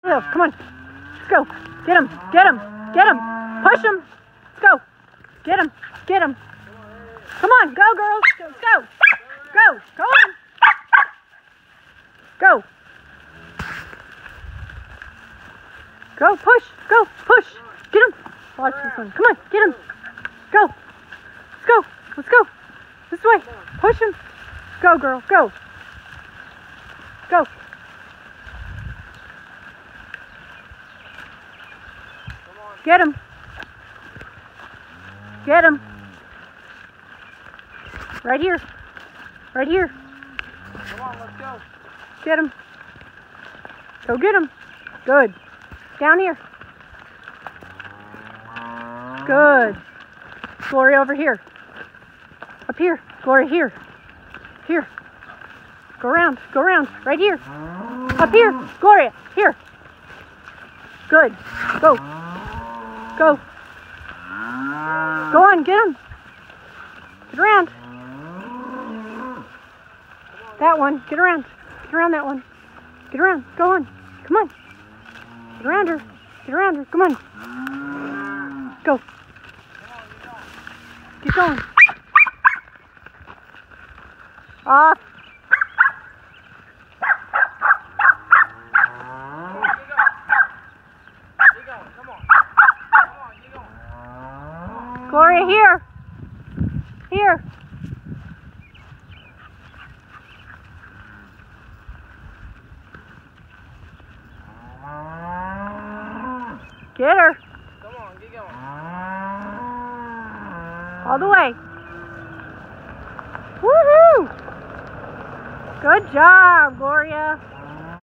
Hill, come on. Let's go. Get him. Get him. Get him. Push him. Let's go. Get him. Get him. Come on. Go, girls. Go. Go. Go. Go on. Go. Go. Push. Go. Push. Get him. Watch this one. Come on. Get him. Go. Let's go. Let's go. This way. Push him. Go, girl. Go. Go. Get him. Get him. Right here. Right here. Come on, let's go. Get him. Go get him. Good. Down here. Good. Gloria over here. Up here. Gloria here. Here. Go around. Go around. Right here. Up here. Gloria. Here. Good. Go. Go. Go on. Get him. Get around. That one. Get around. Get around that one. Get around. Go on. Come on. Get around her. Get around her. Come on. Go. Keep going. Off. Gloria, here. Here. Get her. Come on, get going. All the way. Woohoo! Good job, Gloria.